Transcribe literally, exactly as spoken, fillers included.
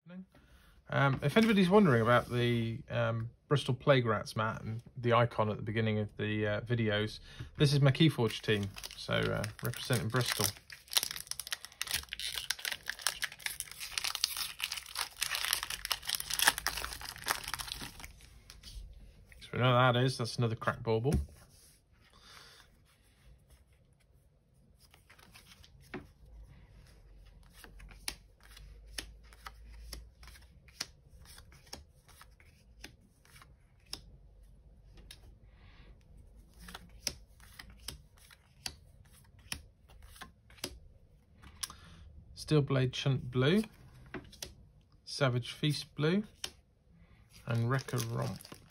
Um, if anybody's wondering about the um, Bristol Plague Rats mat and the icon at the beginning of the uh, videos, this is my Keyforge team, so uh, representing Bristol. So we know what that is, that's another cracked bauble. Steel Blade Chunt Blue, Savage Feast Blue, and Wrecker Romp.